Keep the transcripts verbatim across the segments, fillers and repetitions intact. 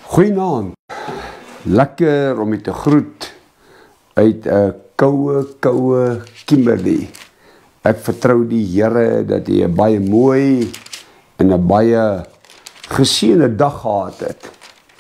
Goeienaand, lekker om je te groet uit een koude, koude Kimberley. Ek vertrou die Here dat jy 'n baie mooi en 'n baie geseënde dag gehad het.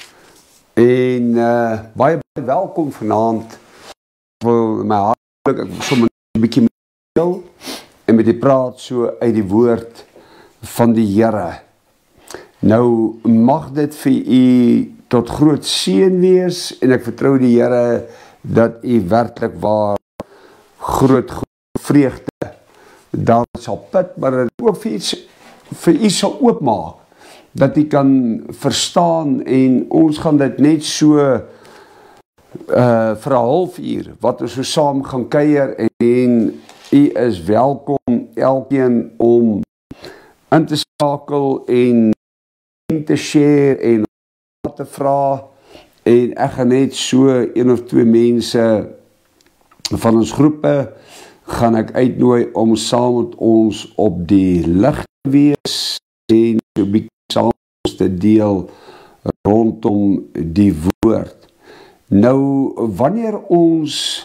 En uh, baie, baie welkom vanaand. Ek wil my hartlik, ek wil sommer 'n bietjie deel en met die praat so uit die woord van die Here. Nou mag dit vir u tot groot seën wees en ek vertrou die Here dat u werklik waar groot, groot vreugde daar sal put, maar dat ook vir iets vir u sal oopmaak, dat u kan verstaan en ons gaan dit net so uh, vir 'n halfuur wat ons so saam gaan kuier en u is welkom elkeen om in te skakel en te share en te vra en ek gaan net so een of twee mense van ons groepe gaan ek uitnooi om saam met ons op die lig te wees en so 'n bietjie saam te deel rondom die woord. Nou wanneer ons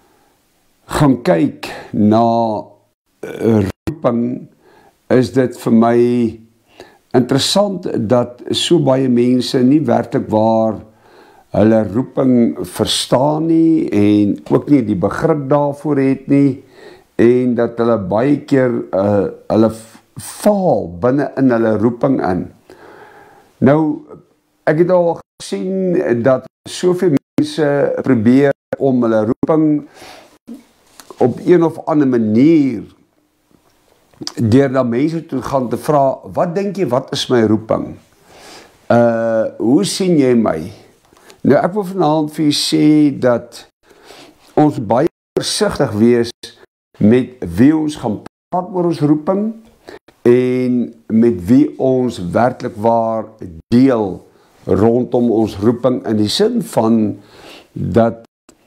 gaan kyk na roeping, is dit vir my interessant dat so baie mense nie werklik waar hulle roeping verstaan nie en ook nie die begrip daarvoor het nie en dat hulle baie keer uh, hulle faal binne in hulle roeping in. Nou, ek het al gesien dat soveel mense probeer om hulle roeping op een of ander manier deur na mense toe gaan te vra, wat dink jy, wat is my roeping? Uh, hoe sien jy my? Nou, ek wil vanaand vir jy sê dat ons baie versigtig wees met wie ons gaan praat oor ons roeping en met wie ons werklik waar deel rondom ons roeping in die sin van dat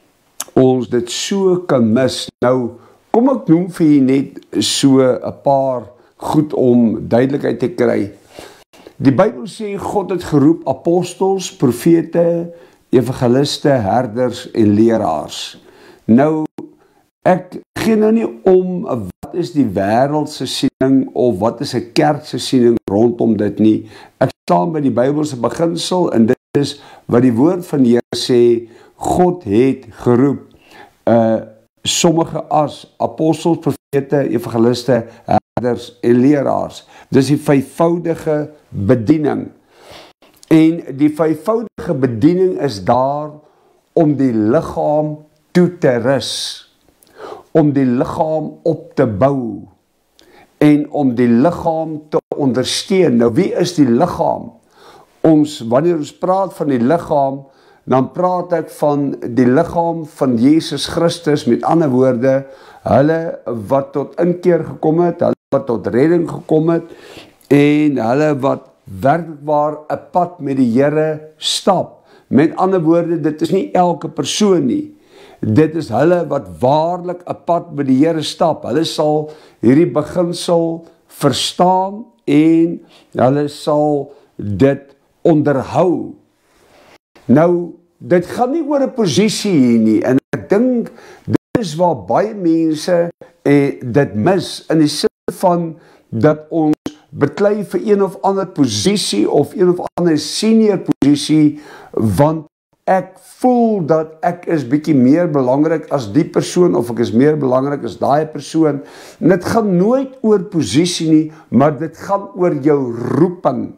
ons dit so kan mis. Nou, kom ek noem vir jy net so 'n paar goed om duidelikheid te kry. Die Bybel sê God het geroep apostels, profete, evangeliste, herders en leraars. Nou, ek gee nou nie om wat is die wêreldse siening of wat is 'n kerkse siening rondom dit nie. Ek staan by die Bybelse beginsel en dit is wat die woord van die Here sê, God het geroep uh, sommige as apostels, profete, evangeliste, herders en leraars. Dis die vyfvoudige bediening. En die vyfvoudige bediening is daar om die liggaam toe te rus, om die liggaam op te bou en om die liggaam te ondersteun. Nou, wie is die liggaam? Ons, wanneer ons praat van die liggaam, dan praat ek van die liggaam van Jesus Christus, met ander woorde, hulle wat tot inkeer gekom het, hulle wat tot redding gekom het, en hulle wat werkbaar 'n pad met die Here stap. Met ander woorde, dit is nie elke persoon nie. Dit is hulle wat waarlik 'n pad met die Here stap. Hulle sal hierdie beginsel verstaan en hulle sal dit onderhou. Nou, dit gaan nie oor 'n posisie hier nie, en ek dink, dit is waar baie mense eh, dit mis, in die sin van, dat ons beklei vir een of ander posisie, of een of ander senior posisie, want ek voel dat ek is bietjie meer belangrik as die persoon, of ek is meer belangrik as daai persoon, en dit gaan nooit oor posisie nie, maar dit gaan oor jou roeping,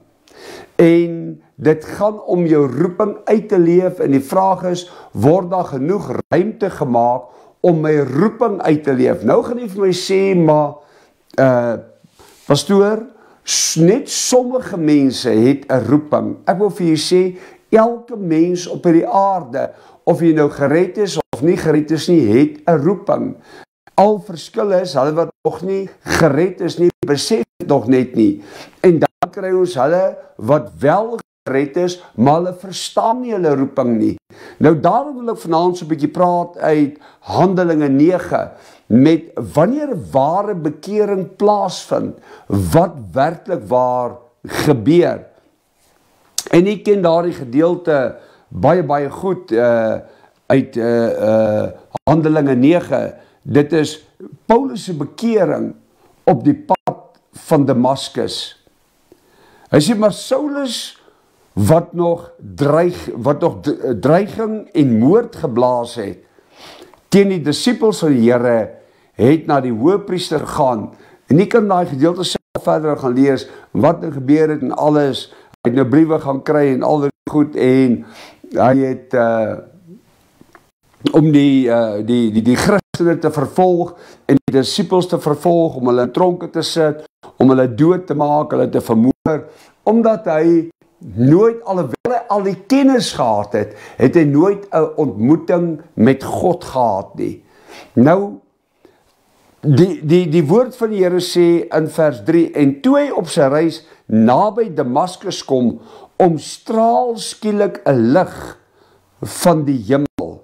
en dit gaan om jou roeping uit te leef, en die vraag is, word daar genoeg ruimte gemaak om my roeping uit te leef? Nou gaan jy vir my sê, maar, uh, pastoor, net sommige mense het 'n roeping. Ek wil vir jy sê, elke mens op hierdie aarde, of jy nou gered is of nie gered is nie, het 'n roeping. Al verskil is, hulle wat nog nie gered is nie, besef dit nog net nie. En dan kry ons hulle wat wel gered is, maar hulle verstaan nie hulle roeping nie. Nou daarom wil ek vanaand so 'n bietjie praat uit Handelinge nege, met wanneer ware bekering plaasvind, wat werklik waar gebeur. En ek ken daardie gedeelte baie, baie goed uh, uit uh, uh, Handelinge nege. Dit is Paulus se bekering op die pad van Damaskus. Hy sê, maar Saulus, wat nog, dreig, wat nog dreiging en moord geblaas het, teen die disippels van die Here, het na die hoëpriester gegaan. En nie kan daai gedeelte self verder gaan lees, wat er gebeur het en alles. Hy het nou briewe gaan kry en al dit goed, en hy het uh, om die, uh, die, die, die Christene te vervolg, en die disippels te vervolg, om hulle in tronke te sit, om hulle dood te maak, hulle te vermoor, omdat hy nooit, alhoewel hy al die kennis gehad het, het hy nooit 'n ontmoeting met God gehad nie. Nou, die, die, die woord van die Here sê in vers drie, en toe hy op sy reis naby Damaskus kom, omstraal skielik 'n lig van die hemel.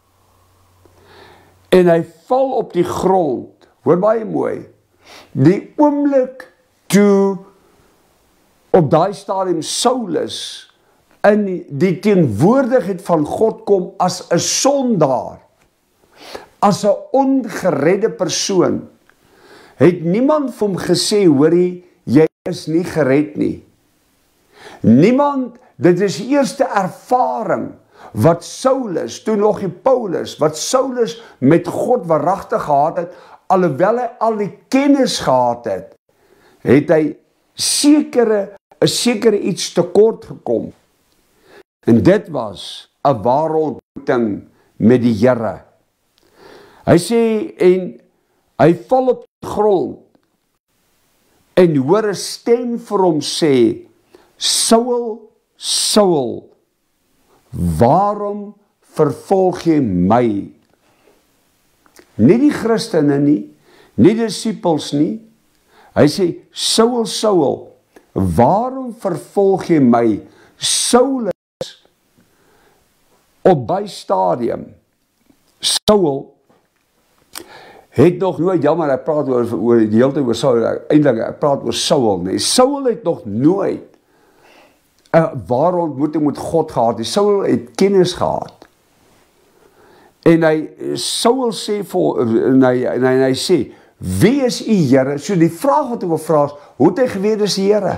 En hy val op die grond, hoor baie mooi, die oomblik toe op daai stadium Saulus in die teenwoordigheid van God kom as 'n sondaar, as 'n ongeredde persoon, het niemand vir hom gesê, hoorie, jy is nie gered nie. Niemand, dit is die eerste ervaring wat Saulus, toe nog die Paulus, wat Saulus met God waaragtig gehad het, alhoewel hy al die kennis gehad het, het hy sekere, 'n sekere iets tekort gekom. En dit was 'n ware ontmoeting met die Here. Hy sê, en hy val op die grond, en hoor 'n stem vir hom sê, Saul, Saul, waarom vervolg jy my? Nie die Christene nie, nie die disippels nie. Hy sê, Saul, Saul, waarom vervolg jy my? Saulus, op by stadium, Saul, het nog nooit, jammer, hy praat oor, oor die hele tyd oor Saul, eintlik, hy praat oor Saul, nie. Saul het nog nooit 'n ware ontmoeting met God gehad. Die Saul het kennis gehad. En hy, Saul sê vir, en hy, en hy, en hy sê, wie is u Here? So die vraag wat ek wil vra is, hoe het hy geweet dis die Here?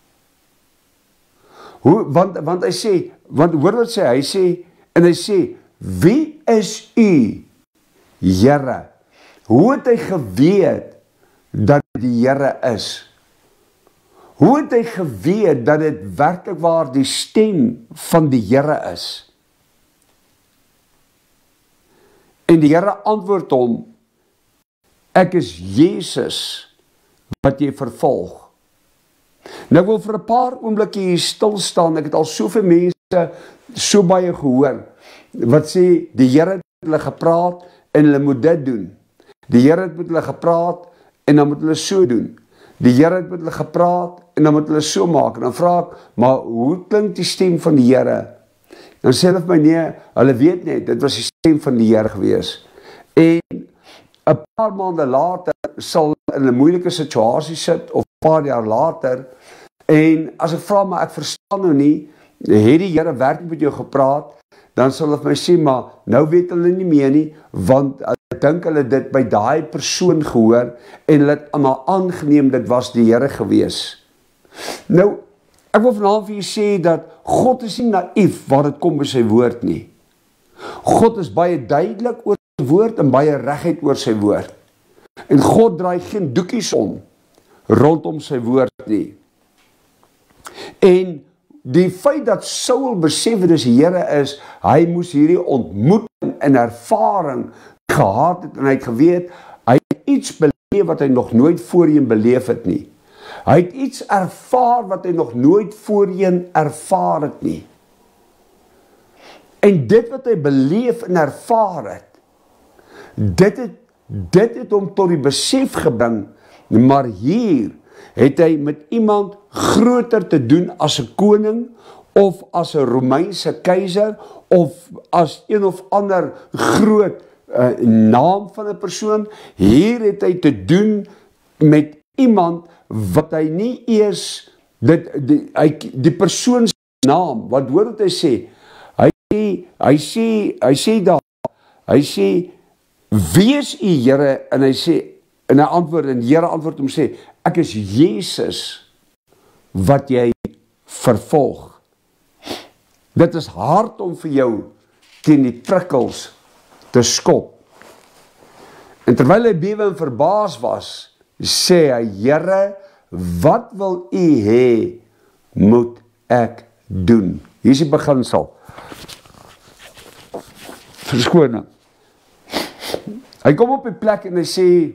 Hoe, want, want hy sê, want hoor wat sê, hy sê, en hy sê, wie is u Here? Hoe het hy geweet dat die Here is? Hoe het hy geweet dat dit werklik waar die stem van die Here is? En die Here antwoord hom, ek is Jesus wat jy vervolg. Nou ek wil vir 'n paar oomblikke hier stil staan. Ek het al soveel mense so baie gehoor wat sê die Here het met hulle gepraat en hulle moet dit doen. Die Here het met hulle gepraat en dan moet hulle so doen. Die Here het met hulle gepraat en dan moet hulle so maak. En dan vra ek, maar hoe klink die stem van die Here? Dan sê hulle vir my, nee, hulle weet net, dit was die stem van die Here gewees. En 'n paar maande later sal in 'n moeilike situasie sit, of 'n paar jaar later, en as ek vra, maar ek verstaan nou nie, het die Here werklik met jou gepraat, dan sal hulle vir my sê, maar nou weet hulle nie meer nie, want hulle dink hulle dit by daai persoon gehoor, en hulle het maar aangeneem, dit was die Here gewees. Nou, ek wil vanavond vir jy sê, dat God is nie naïef, waar dit kom by sy woord nie. God is baie duidelik oor sy woord, en baie regheid oor sy woord. En God draai geen doekies om, rondom sy woord nie. En die feit dat Saul besef het dis die Here is, hy moes hierdie ontmoeting en ervaring gehad het, en hy het geweet, hy het iets beleef wat hy nog nooit voorheen beleef het nie. Hy het iets ervaar wat hy nog nooit voorheen ervaar het nie. En dit wat hy beleef en ervaar het, dit het, dit het hom tot die besef gebring, maar hier het hy met iemand groter te doen as 'n koning, of as 'n Romeinse keiser, of as een of ander groot uh, naam van 'n persoon. Hier het hy te doen met iemand wat hy nie eers, dit, die, hy, die persoon naam. Wat hoor wat hy sê? Hy sê, hy sê, hy sê daar, hy sê, wees u Here, en hy sê, en hy antwoord, en die Here antwoord hom sê, ek is Jesus, wat jy vervolg. Dit is hard om vir jou teen die prikkels te skop. En terwyl hy bewe en verbaas was, sê hy, Here, wat wil u hê, moet ek doen? Hier is die beginsel. Verskoning. Hy kom op die plek en hy sê,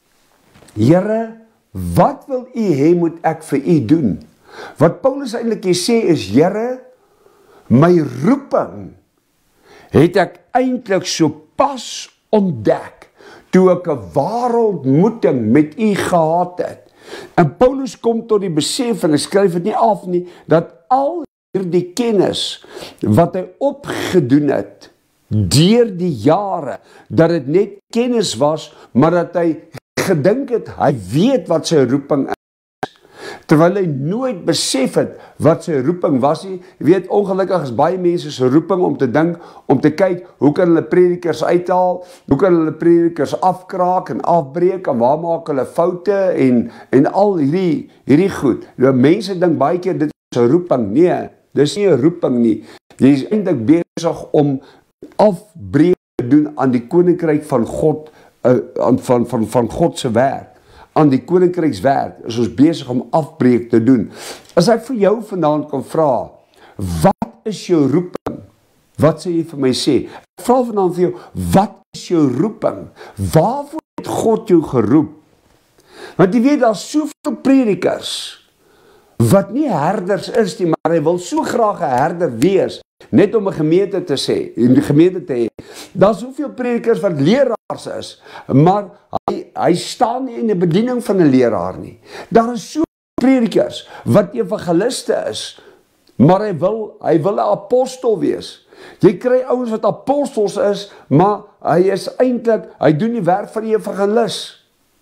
Here, wat wil u hê, moet ek vir u doen? Wat Paulus eintlik hier sê is, Here, my roeping het ek eintlik so pas ontdek, toe ek 'n ware ontmoeting met u gehad het. En Paulus kom tot die besef, en hy skryf dit nie af nie, dat al hierdie kennis, wat hy opgedoen het, deur die jare, dat dit net kennis was, maar dat hy gedink het, hy weet wat sy roeping is, terwyl hy nooit besef het, wat sy roeping was nie. Jy weet, ongelukkig is baie mense sy roeping om te dink, om te kyk, hoe kan hulle predikers uithaal, hoe kan hulle predikers afkraak en afbreek, en waar maak hulle foute, en, en al hierdie, hierdie goed. Nou, mense dink baie keer, dit is 'n roeping. Nee, dit is nie 'n roeping nie. Jy is eintlik besig om afbreek te doen aan die koninkryk van God, uh, van, van, van God se werk. Aan die koninkrykswerk is ons besig om afbreek te doen. As ek vir jou vandaan kan vra, wat is jou roeping? Wat sê jy vir my sê? Ek vra vandaan vir jou, wat is jou roeping? Waarvoor het God jou geroep? Want jy weet, daar is soveel predikers, wat nie herders is nie, maar hy wil so graag 'n herder wees, net om 'n gemeente te sê, 'n gemeente te hê. Daar is soveel predikers wat leraars is, maar hy, hy staan nie in die bediening van 'n leraar nie. Daar is soveel predikers wat evangeliste is, maar hy wil, hy wil 'n apostel wees. Jy kry ouens wat apostels is, maar hy is eintlik, hy doen die werk van die evangelis.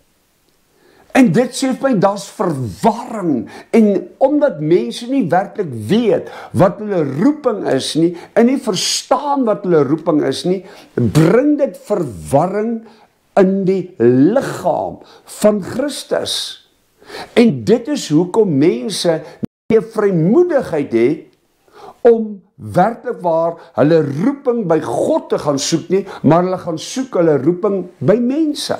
En dit sê vir my, daar's verwarring, en omdat mense nie werklik weet wat hulle roeping is nie, en nie verstaan wat hulle roeping is nie, bring dit verwarring in die liggaam van Christus. En dit is hoekom mense nie vrymoedigheid het om werklik waar hulle roeping by God te gaan soek nie, maar hulle gaan soek hulle roeping by mense.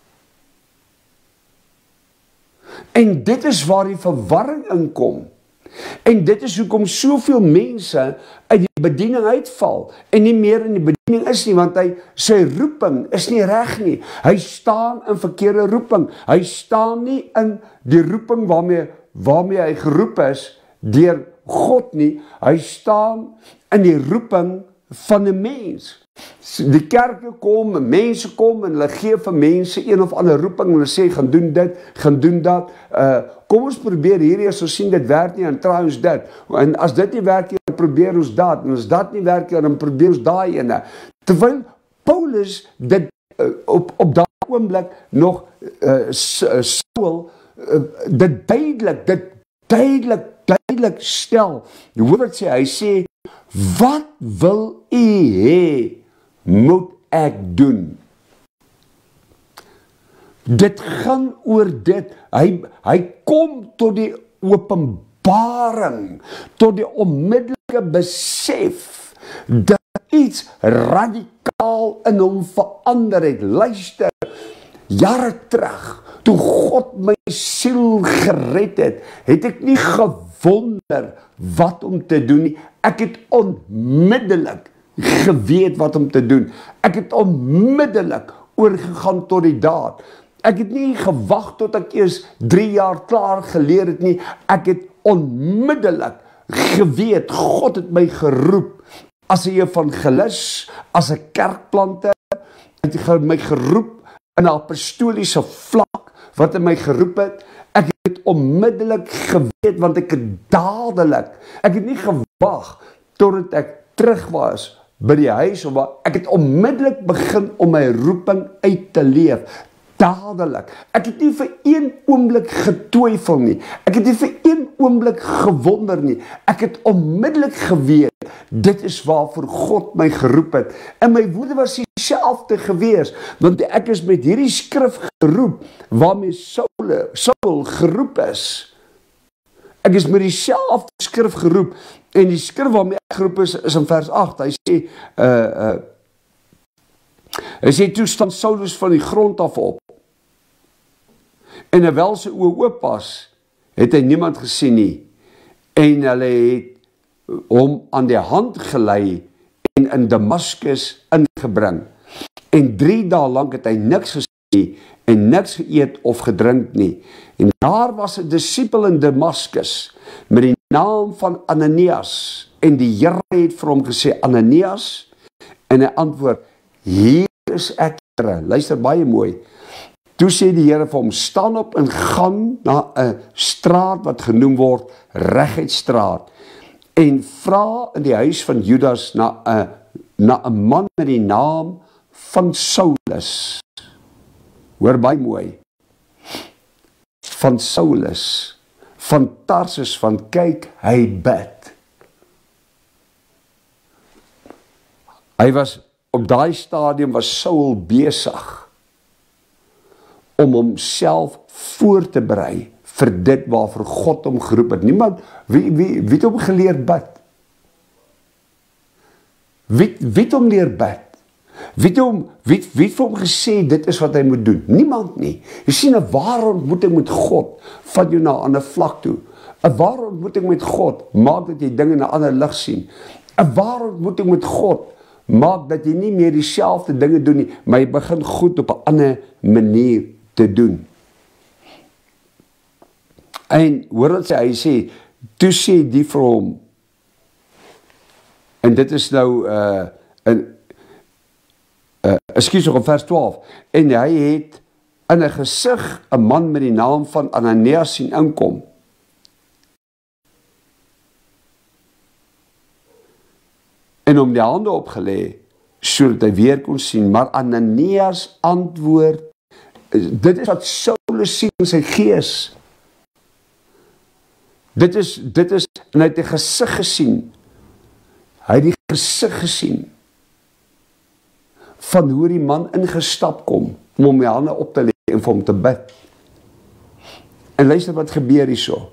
En dit is waar die verwarring inkom. En dit is hoekom soveel mense uit die bediening uitval en nie meer in die bediening is nie, want hy, sy roeping is nie reg nie. Hy staan in verkeerde roeping. Hy staan nie in die roeping waarmee, waarmee hy geroep is deur God nie. Hy staan in die roeping van 'n mens. Die kerke kom, mense kom en hulle gee vir mense een of ander roeping en hulle sê, gaan doen dit, gaan doen dat. Uh, kom ons probeer hierdie, as ons sien dit werk nie, en try ons dit. En as dit nie werk nie, dan probeer ons dat. En as dat nie werk nie, dan probeer ons daai ene. Terwyl Paulus dit uh, op, op daai oomblik nog uh, Saul uh, dit duidelik, dit duidelik, duidelik stel. Die hoor wat sê, hy sê, wat wil u hê, moet ek doen? Dit gaan oor dit. Hy, hy kom tot die openbaring, tot die onmiddellike besef, dat iets radikaal in hom verander het. Luister, jare terug, toe God my siel gered het, het ek nie gewonder wat om te doen nie. Ek het onmiddellik geweet wat om te doen. Ek het onmiddellik oorgegaan tot die daad. Ek het nie gewag tot ek eers drie jaar klaar geleer het nie. Ek het onmiddellik geweet, God het my geroep as 'n evangelis, as 'n kerkplanter, het my geroep in 'n apostoliese vlak, wat hy my geroep het. Ek het onmiddellik geweet, want ek het dadelik, ek het nie gewag totdat ek terug was by die huis, of ek het onmiddellik begin om my roeping uit te leef. dadelik. Ek het nie vir een oomblik getwyfel nie. Ek het nie vir een oomblik gewonder nie. Ek het onmiddellik geweet, dit is waarvoor God my geroep het. En my woorde was dieselfde gewees, want ek is met hierdie skrif geroep, waarmee Saul, Saul geroep is. Ek is met dieselfde skrif geroep, en die skrif waarmee ek geroep is, is in vers agt, hy sê, uh, uh, hy sê, toe staan Saulus van die grond af op, en terwyl sy oë oop was, het hy niemand gesien nie, en hulle het hom aan die hand gelei, en in Damaskus ingebring, en drie dae lang het hy niks gesien nie, en niks geëet of gedrink nie, en daar was 'n disipel in Damaskus, met die naam van Ananias, en die Here het vir hom gesê, Ananias, en hy antwoord, hier is ek, Here, luister baie mooi, toe sê die Here vir hom, staan op en gaan na 'n straat wat genoem word, Reguitstraat, en vra in die huis van Judas na 'n na 'n man met die naam van Saulus, hoor baie mooi, van Saulus, van Tarsus, van kyk, hy bid. Hy was, op daai stadium was Saul besig om homself voor te berei vir dit waarvoor God hom geroep het. Niemand, wie, wie, wie het hom geleer bid? Wie, wie het hom leer bid? Wie het hom, wie, wie het vir hom gesê, dit is wat hy moet doen? Niemand nie. Jy sien, 'n ware ontmoeting met God, vat jou na 'n ander vlak toe. 'n Ware ontmoeting met God, maak dat jy dinge in 'n ander lig sien. 'n Ware ontmoeting met God, maak dat jy nie meer dieselfde dinge doen nie, maar jy begin goed op 'n ander manier te doen. En hoor wat sê, hy sê, toe sê die vir hom, en dit is nou, uh, in, uh, excuse nog, in vers twaalf, en hy het in 'n gesig 'n man met die naam van Ananias sien inkom. En om die hande opgelê, sodat hy weer kon sien, maar Ananias antwoord, dit is wat Saulus sien in sy gees. Dit is, dit is, en hy het die gesig gesien, hy het die gesig gesien, van hoe die man ingestap kom, om hom die hande op te lê, en vir hom te bid. En luister wat gebeur hierso.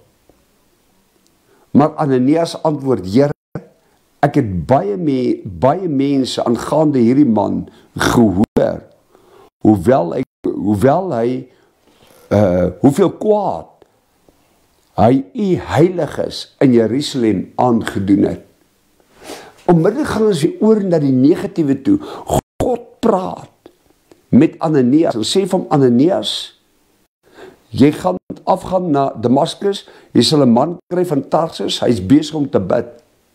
Maar Ananias antwoord, Here, ek het baie, me, baie mense aangaande hierdie man gehoor, hoewel hy, hoewel hy uh, hoeveel kwaad hy u heiliges in Jerusalem aangedoen het. Onmiddellik gaan ons weer oor na die negatiewe toe. God praat met Ananias en sê van Ananias, jy gaan afgaan na Damaskus, jy sal 'n man kry van Tarsus, hy is besig om te bid.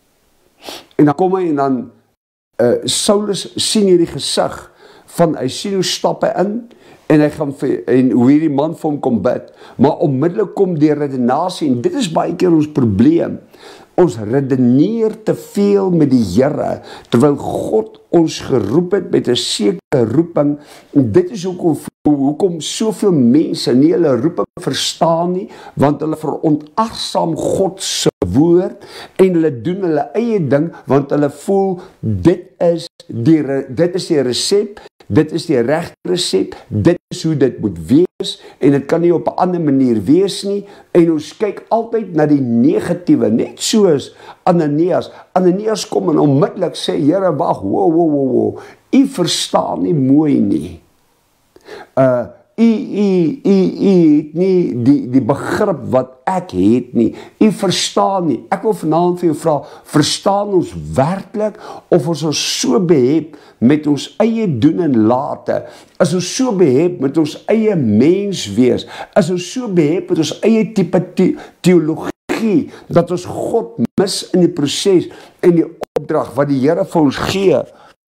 En dan kom hy en dan uh, Saulus sien hierdie gesig van, hy sien hoe stap hy in, en hy gaan vir, en hoe hierdie man vir hom kom bid, maar onmiddellik kom die redenasie, en dit is baie keer ons probleem, ons redeneer te veel met die Here, terwyl God ons geroep het met 'n sekere roeping, en dit is hoekom, hoekom soveel mense nie hulle roeping verstaan nie, want hulle verontagsaam God se woord, en hulle doen hulle eie ding, want hulle voel, dit is die, dit is die resep, dit is die regte resep, dit is hoe dit moet wees, en dit kan nie op 'n ander manier wees nie, en ons kyk altyd na die negatiewe, net soos Ananias, Ananias kom en onmiddellik sê, Here, wag, wow, wow, wow, wow, u verstaan nie mooi nie, uh, u, u, u, u het nie die, die begrip wat ek het nie, u verstaan nie, ek wil vanaand vir jou vra, verstaan ons werklik, of ons ons so behep met ons eie doen en late, is ons so behep met ons eie mens wees, is ons so behep met ons eie type the theologie, dat ons God mis in die proses, en die opdrag wat die Here vir ons gee,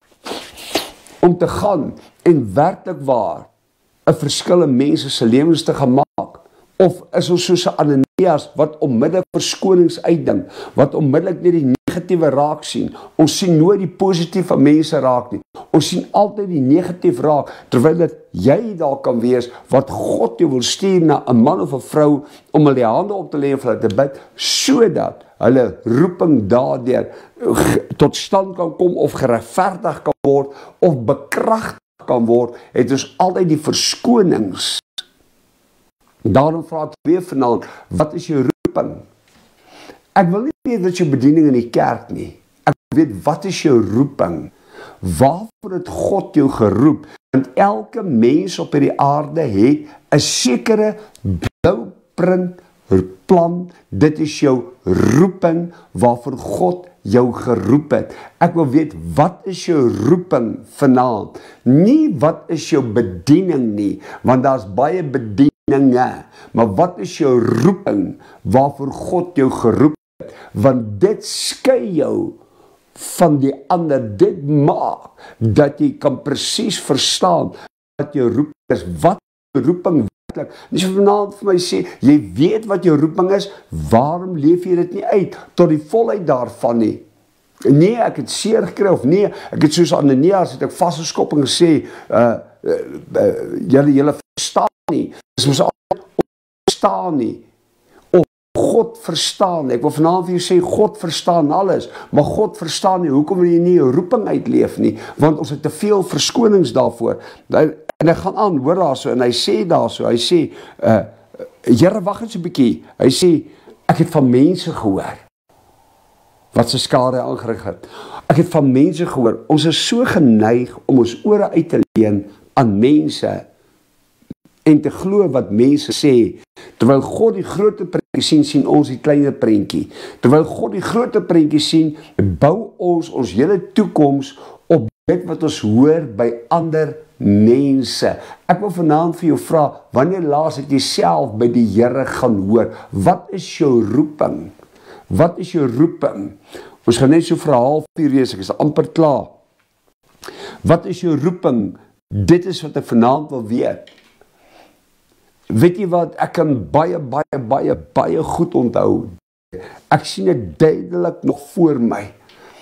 om te gaan, en werklik waar, 'n verskil in mense se lewens te gaan maak, of is ons soos 'n Ananias, wat onmiddellik verskonings uitdink, wat onmiddellik net die negatiewe raak sien. Ons sien nooit die positief van mense raak nie. Ons sien altyd die negatief raak, terwyl dit jy daar kan wees, wat God jou wil stuur na 'n man of 'n vrou, om hulle die hande op te lê en vir hulle te bid, sodat hulle roeping daardeur tot stand kan kom, of geregverdig kan word, of bekragtig kan word, het ons altyd die verskonings. Daarom vra ek weer vanaand, wat is jou roeping? Ek wil nie weet wat jou bediening in die kerk nie. Ek wil weet, wat is jou roeping? Waarvoor het God jou geroep? Want elke mens op hierdie aarde het 'n sekere blueprint, plan. Dit is jou roeping waarvoor God jou geroep het. Ek wil weet, wat is jou roeping vanaand? Nie wat is jou bediening nie, want daar's baie bedieninge, maar wat is jou roeping waarvoor God jou geroep het? Want dit skei jou van die ander. Dit maak dat jy kan presies verstaan wat jou roeping is. Wat jou roeping werklik? As jy vanaand vir my sê, jy weet wat jou roeping is, waarom leef jy dit nie uit tot die volheid daarvan nie? Nee, ek het seer gekry, of nee, ek het soos Ananias het ek vasgeskop en gesê, uh, uh, uh, julle, julle verstaan nie, dis mos altyd verstaan nie, of God verstaan, ek wil vanaand vir jou sê, God verstaan alles, maar God verstaan nie, hoekom wil jy nie jou roeping uitleef nie, want ons het te veel verskonings daarvoor, en hy gaan aan, hoor daar so, en hy sê daar so, hy sê, uh, Here, wag eens 'n bietjie, hy sê, ek het van mense gehoor, wat sy skade aangerig het. Ek het van mense gehoor, ons is so geneig om ons ore uit te leen aan mense en te glo wat mense sê. Terwyl God die groter prentjie sien, sien ons die kleiner prentjie. Terwyl God die groter prentjie sien, bou ons ons hele toekoms op dit wat ons hoor by ander mense. Ek wil vanaand vir jou vra, wanneer laas het jy self by die Here gaan hoor? Wat is jou roeping? Wat is jou roeping? Ons gaan net so vir 'n halfuur wees, ek is amper klaar. Wat is jou roeping? Dit is wat ek vanaand wil weet. Weet jy wat, ek kan baie, baie, baie, baie goed onthou. Ek sien dit duidelik nog voor my.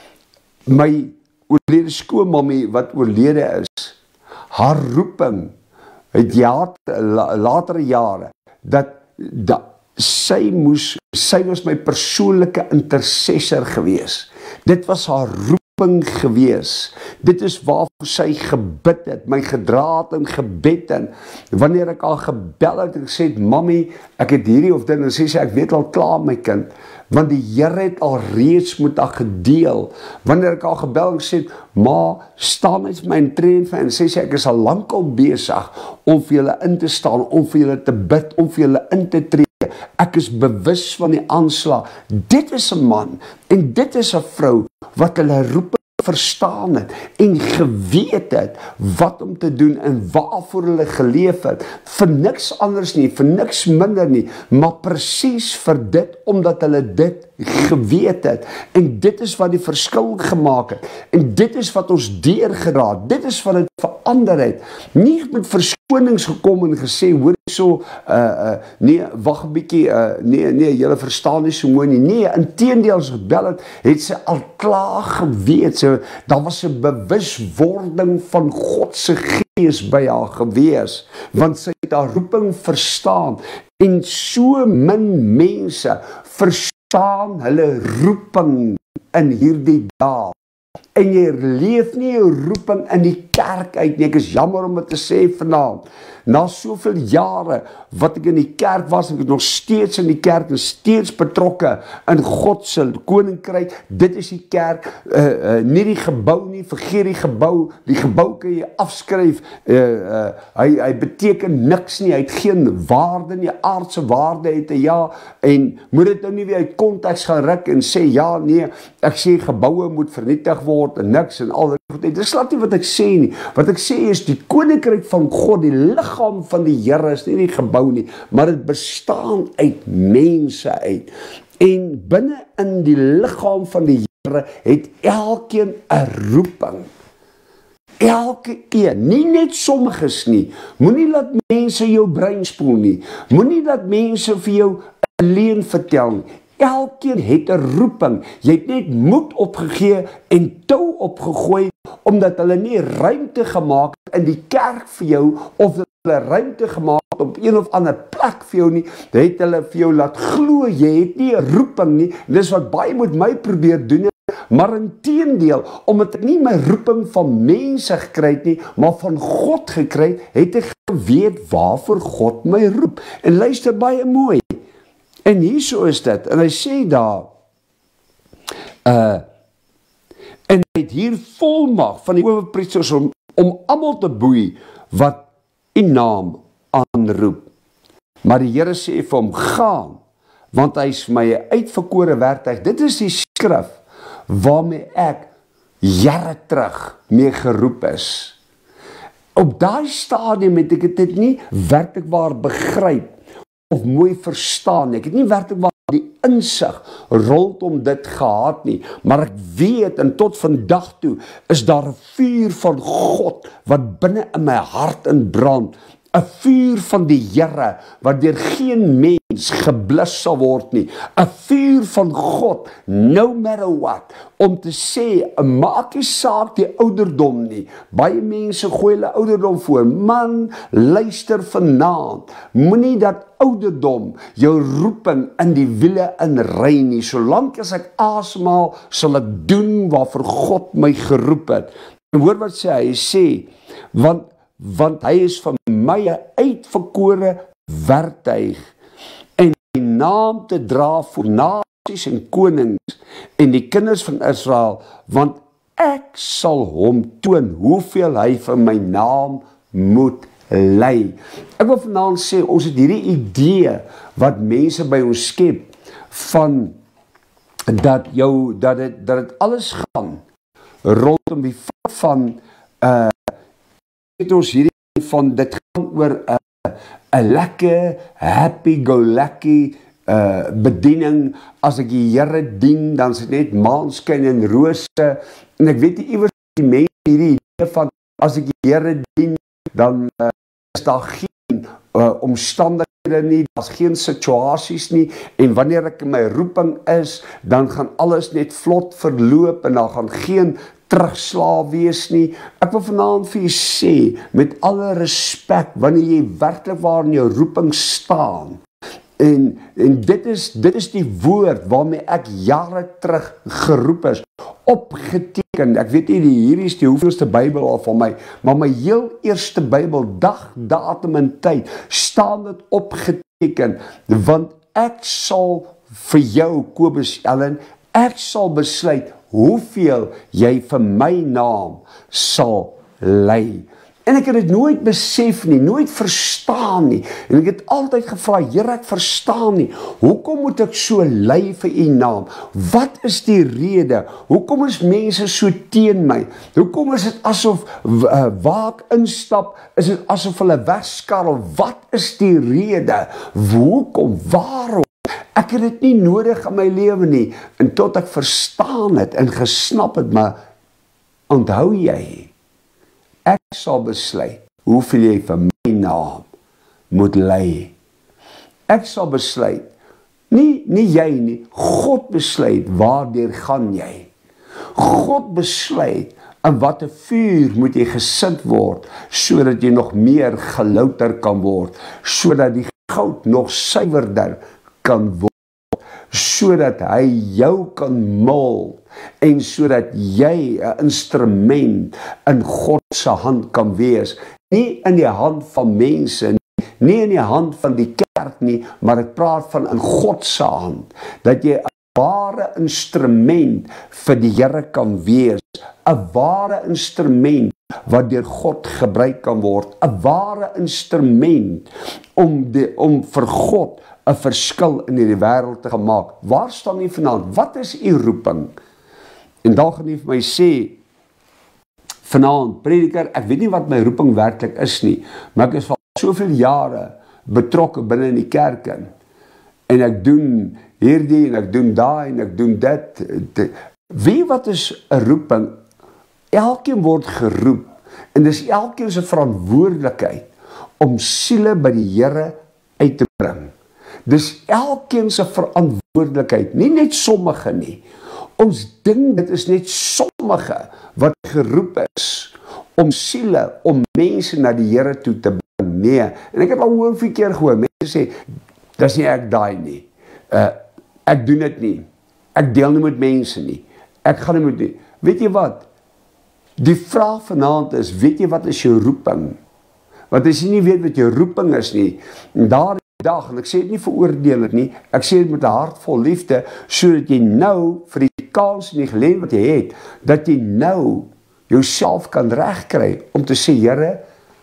My oorlede skoonmammie wat oorlede is, haar roeping, het jaar, latere jare, dat, dat sy moes, sy was my persoonlike intercessor gewees. Dit was haar roeping gewees. Dit is waarvoor sy gebid het, my gedra het in gebed, en wanneer ek al gebel het en gesê het, Mammy, ek het hierdie of dit, en sê sy, ek weet al klaar my kind, want die Here het al reeds met haar gedeel. Wanneer ek al gebel en gesê het, Ma, staan met my en tree vir, en sê sy, ek is al lank al besig om vir julle in te staan, om vir julle te bid, om vir julle in te tree. Ek is bewus van die aanslag. Dit is 'n man en dit is 'n vrou wat hulle roep verstaan het en geweet het wat om te doen en waarvoor hulle geleef het. Vir niks anders nie, vir niks minder nie, maar presies vir dit, omdat hulle dit geweet het. En dit is wat die verskil gemaak het. En dit is wat ons deurgeraad. Dit is wat het verander het. Nie met verskonings gekom en gesê, hoor so, uh, uh, nee, wacht 'n bietjie, uh, nee, nee, julle verstaan nie so mooi nie. Nee, inteendeel, as gebel het, het sy al klaar geweet. So, daar was 'n bewuswording van God se gees by haar gewees, want sy het haar roeping verstaan. En so min mense verstaan hulle roeping in hierdie dae. En jy leef nie jou roeping in die kerk uit nie. Ek is jammer om dit te sê vanaand. Na soveel jare wat ek in die kerk was, ek is nog steeds in die kerk en steeds betrokke in God se koninkryk. Dit is die kerk, uh, uh, nie die gebou nie, vergeet die gebou. Die gebou kan jy afskryf. Uh, uh, hy, hy beteken niks nie, hy het geen waarde nie, aardse waarde het hy, ja, en moet dit nou nie weer uit konteks gaan ruk en sê, ja, nee, ek sê geboue moet vernietig word en niks en al dit. Dis laat nie wat ek sê nie. Wat ek sê is die koninkryk van God, die liggaam van die Here is nie die gebou nie, maar dit bestaan uit mense uit. En binne in die liggaam van die Here het elkeen 'n roeping. Elke een, nie net sommiges nie. Moenie laat mense jou brein spoel nie. Moenie laat mense vir jou 'n leuen vertel nie. Elkeen het 'n roeping. Jy het net moed opgegee en tou opgegooi, omdat hulle nie ruimte gemaak het in die kerk vir jou, of dat hulle ruimte gemaak het op een of ander plek vir jou nie, dan het hulle vir jou laat glo, jy het nie 'n roeping nie. Dis wat baie met my probeer doen, maar inteendeel, omdat ek nie my roeping van mense gekry het nie, maar van God gekry het, het ek geweet waarvoor God my roep. En luister baie mooi. En hierso is dit, en hy sê daar, uh, en hy het hier volmag van die owerpriesters om, om almal te boei, wat die naam aanroep. Maar die Here sê vir hom, gaan, want hy is my uitverkore werktuig. Dit is die skrif, waarmee ek jare terug mee geroep is. Op daai stadium het ek dit nie werklik waar begryp, of mooi verstaan. Ek het nie werklik waar die insig rondom dit gehad nie, maar ek weet, en tot vandag toe, is daar 'n vuur van God, wat binne in my hart in brand, 'n vuur van die Here, wat deur geen mens geblus sal word nie, 'n vuur van God, no matter what, om te sê, maak nie saak die ouderdom nie. Baie mense gooi hulle ouderdom voor. Man, luister vanaand, moenie dat ouderdom jou roeping in die wiele inry nie. Solank as ek asemhaal, sal ek doen waarvoor God my geroep het. En hoor wat sê hy, sê, want want hy is van my 'n uitverkore werktuig, en die naam te dra voor nasies en konings en die kinders van Israel, want ek sal hom toon hoeveel hy vir my naam moet lei. Ek wil vanaand sê, ons het hierdie idee wat mense by ons skep, van dat jou, dat dit, dat dit alles gaan rondom die feit van uh, het ons hierdie van, dit gaan oor 'n uh, lekker, happy-go-lucky uh, bediening. As ek die Here dien, dan is dit net maanskyn en rose, en ek weet nie iewers die mense hierdie idee van, as ek die Here dien, dan uh, is daar geen uh, omstandighede nie, daar's geen situasies nie, en wanneer ek in my roeping is, dan gaan alles net vlot verloop, en daar gaan geen terugslaaf wees nie. Ek wil vanaand vir jy sê, met alle respek, wanneer jy werklik waar in jou roeping staan, en, en dit is, dit is die woord waarmee ek jare terug geroep is, opgeteken. Ek weet nie, hier is die hoeveelste Bybel al van my, maar my heel eerste Bybel, dag, datum en tyd, staan dit opgeteken, want ek sal vir jou, Kobus Ellen, ek sal besluit hoeveel jy vir my naam sal lei. En ek het dit nooit besef nie, nooit verstaan nie. En ek het altyd gevra, Here, ek verstaan nie. Hoekom moet ek so lei vir u naam? Wat is die rede? Hoekom is mense so teen my? Hoekom is dit asof uh, waar ek instap, is dit asof hulle wegskarrel? Wat is die rede? Hoekom? Waarom? Ek het dit nie nodig in my lewe nie, en tot ek verstaan het en gesnap het, maar onthou jy, ek sal besluit hoeveel jy vir my naam moet lei. Ek sal besluit, nie, nie jy nie, God besluit waardeur gaan jy. God besluit in watter vuur moet jy gesind word, sodat jy nog meer gelouter kan word, sodat die goud nog suiwerder kan word, sodat hy jou kan mold, en sodat jy 'n instrument in God se hand kan wees, nie in die hand van mense nie, nie in die hand van die kerk nie, maar ek praat van in God se hand, dat jy 'n ware instrument vir die Here kan wees, 'n ware instrument wat deur God gebruik kan word, 'n ware instrument om, die, om vir God 'n verskil in hierdie wêreld te gemaak. Waar staan jy vanaand? Wat is u roeping? En dan gaan jy vir my sê, vanaand, prediker, ek weet nie wat my roeping werklik is nie, maar ek is al soveel jare betrokke binne in die kerk in, en ek doen hierdie, en ek doen daai, en ek doen dit. Wie wat is 'n roeping? Elkeen word geroep, en dis elkeen se verantwoordelikheid om siele by die Here uit te bring. Dis elkeen se verantwoordelikheid, nie net sommige nie. Ons dink dit is net sommige wat geroep is om siele, om mense na die Here toe te bring. Nee, en ek het al hoeveel keer gehoor, mense sê, dis nie ek daai nie. Uh, ek doen dit nie. Ek deel nie met mense nie. Ek gaan nie met nie. Weet jy wat? Die vraag vanaand is, weet jy wat is jou roeping? Want as jy nie weet wat jou roeping is nie, daar dag, en ek sê dit nie veroordeel het nie, ek sê dit met 'n hart vol liefde, sodat jy nou, vir die kans en die geleentheid wat jy het, dat jy nou jouself kan regkry, om te sê, Here,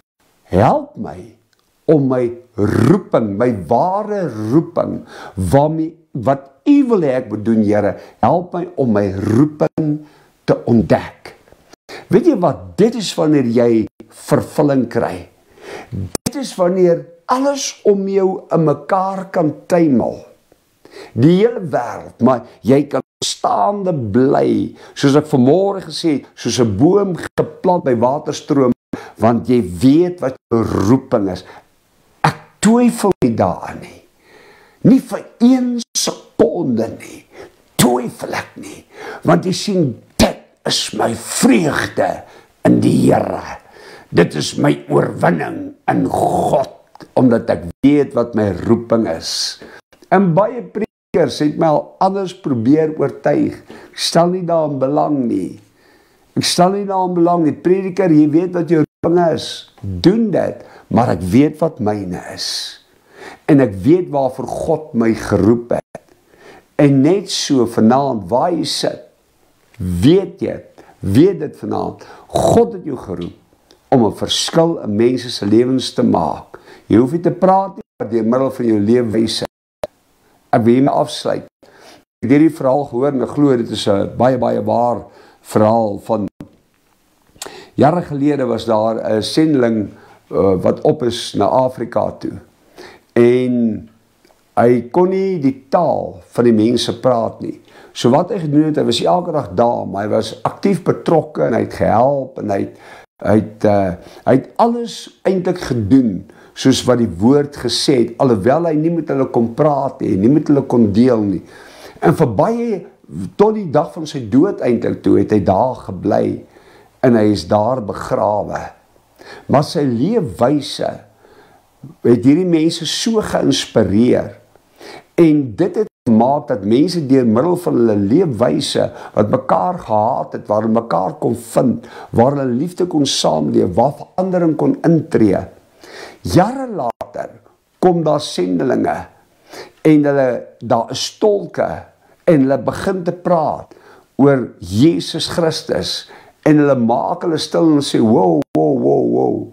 help my, om my roeping, my ware roeping, waarmee, wat U wil hê ek moet doen, Here, help my om my roeping te ontdek. Weet jy wat, dit is wanneer jy vervulling kry. Dit is wanneer alles om jou in mekaar kan tuimel. Die hele wêreld, maar jy kan staande bly, soos ek vanmôre gesê het, soos 'n boom geplant by waterstroom, want jy weet wat jou roeping is. Ek twyfel nie daaraan nie. Nie vir een sekonde nie, twyfel ek nie, want jy sien, dit is my vreugde in die Here. Dit is my oorwinning in God, omdat ek weet wat my roeping is. En baie predikers het my al anders probeer oortuig. Ek stel nie daarin belang nie. Ek stel nie daarin belang nie. Prediker, jy weet wat jou roeping is. Doen dit, maar ek weet wat myne is. En ek weet waarvoor God my geroep het. En net so vanaand waar jy sit, weet jy, weet dit vanaand, God het jou geroep om 'n verskil in mense se lewens te maak. Jy hoef nie te praat nie, maar deur middel van jou leefwyse. Ek wil hiermee afsluit. Ek het hierdie verhaal gehoor en ek glo dit is 'n baie baie waar verhaal van jare gelede was daar 'n sendeling uh, wat op is na Afrika toe. En hy kon nie die taal van die mense praat nie. So wat hy gedoen het, hy was elke dag daar, maar hy was aktief betrokke en hy het gehelp en hy het Hy het, uh, hy het alles eintlik gedoen, soos wat die woord gesê het, alhoewel hy nie met hulle kon praat nie, nie met hulle kon deel nie. En vir baie, tot die dag van sy dood eintlik toe, het hy daar gebly, en hy is daar begrawe. Maar sy leefwyse, het hierdie mense so geïnspireer, en dit het gemaak dat mense deur middel van hulle leefwyse wat mekaar gehaat het, waar hulle mekaar kon vind, waar hulle liefde kon saamleef, waar verandering kon intree. Jare later kom daar sendelinge en hulle daar is tolke en hulle begin te praat oor Jesus Christus en hulle maak hulle stil en sê, wow, wow, wow, wow.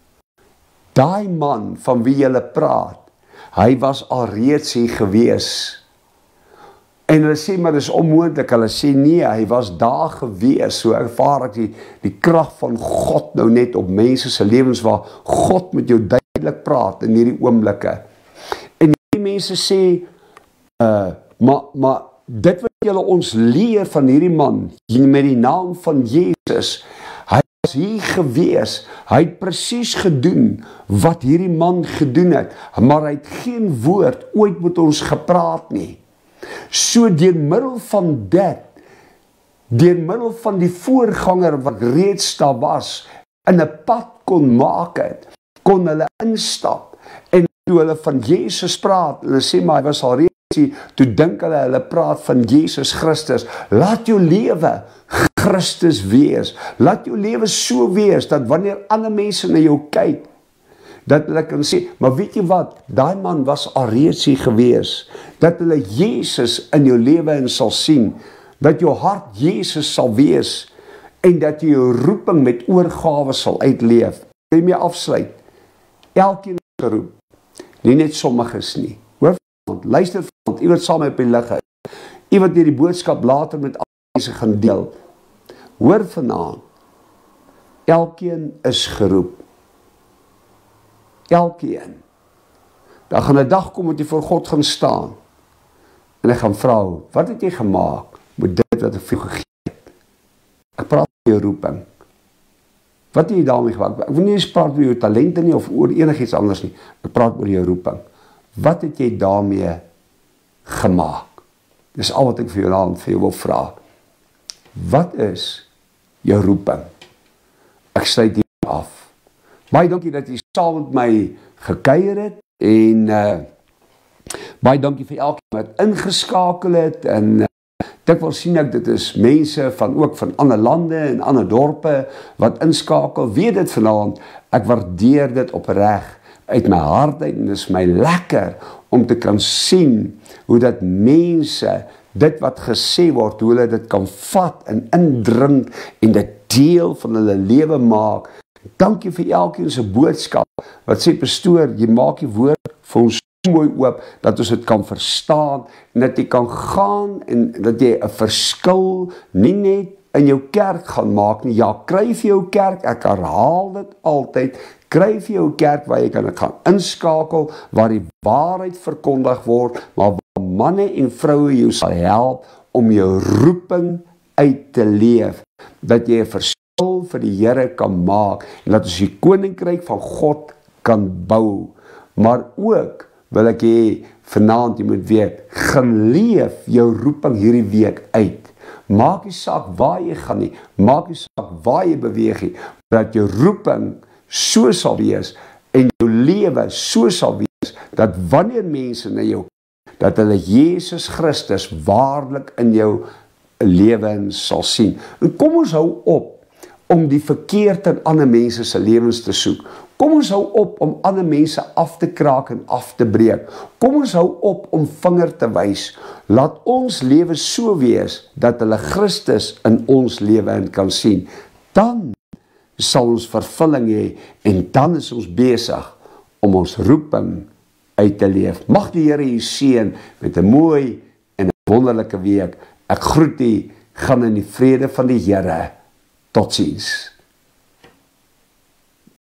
Daai man van wie julle praat, hy was alreeds hier gewees. En hulle sê, maar dit is onmoontlik. Hulle sê, nee, hy was daar gewees. So ervaar ek die, die krag van God nou net op mense se lewens, waar God met jou duidelik praat in hierdie oomblikke. En die mense sê, uh, maar, maar dit wat julle ons leer van hierdie man, met die naam van Jesus, hy was hier gewees, hy het presies gedoen wat hierdie man gedoen het, maar hy het geen woord ooit met ons gepraat nie. So deur middel van dit, deur middel van die voorganger wat reeds daar was, in 'n pad kon maak het, kon hulle instap, en toe hulle van Jesus praat, hulle sê, maar hy was al reeds hier, toe dink hulle, hulle praat van Jesus Christus. Laat jou lewe Christus wees, laat jou lewe so wees, dat wanneer ander mense na jou kyk, dat hulle kan sê, maar weet jy wat, daai man was alreeds hier gewees, dat hulle Jesus in jou lewe in sal sien, dat jou hart Jesus sal wees, en dat jy jou roeping met oorgawe sal uitleef. Wil jy mee afsluit? Elkeen is geroep, nie net sommiges nie. Hoor vanaand, luister vanaand, u wat saam met die lig is, u wat die boodskap later met al mense gaan deel. Hoor vanaand, elkeen is geroep. Elkeen. Daar gaan 'n dag kom wat jy voor God gaan staan, en hy gaan vra, wat het jy gemaak met dit wat ek vir jou gegee het? Ek praat oor jou roeping. Wat het jy daarmee gemaak? Ek wil nie eens praat oor jou talente nie, of oor enigiets anders nie. Ek praat oor jou roeping. wat het jy daarmee gemaak? Dis al wat ek vir jou vir jou wil vra. Wat is jou roeping? Ek sluit hier af. Baie dankie dat jy saam met my gekuier het, en uh, baie dankie vir elkeen wat ingeskakel het, en uh, dikwels sien ek, dit is mense van ook van ander lande en ander dorpe wat inskakel. Weet dit vanaand, ek waardeer dit opreg uit my hart uit, en dit is my lekker om te kan sien hoe dat mense dit wat gesê word, hoe hulle dit kan vat en indring en dit deel van hulle lewe maak. Dankie vir elkeen se boodskap wat sê, pastoor, jy maak die woord vir ons mooi oop, dat ons dit kan verstaan, en dat jy kan gaan, en dat jy 'n verskil nie net in jou kerk gaan maak nie. Ja, kry vir jou kerk, ek herhaal dit altyd, kry vir jou kerk waar jy kan gaan inskakel, waar die waarheid verkondig word, maar waar manne en vroue jou sal help om jou roeping uit te leef, dat jy 'n verskil vir die Here kan maak, en dat ons die koninkryk van God kan bou. Maar ook wil ek hê vanaand jy moet weet, gaan leef jou roeping hierdie week uit. Maak nie saak waar jy gaan nie, maak nie saak waar jy beweeg nie, dat jou roeping so sal wees, en jou lewe so sal wees, dat wanneer mense na jou kyk, dat hulle Jesus Christus waarlik in jou lewe sal sien. En kom ons hou op om die verkeerd in ander mense se lewens te soek. Kom ons hou op om ander mense af te kraak en af te breek. Kom ons hou op om vinger te wys. Laat ons lewe so wees, dat hulle Christus in ons lewe in kan sien. Dan sal ons vervulling hê, en dan is ons besig om ons roeping uit te leef. Mag die Here u seën met 'n mooi en 'n wonderlike week. Ek groet u, gaan in die vrede van die Here. Totsiens.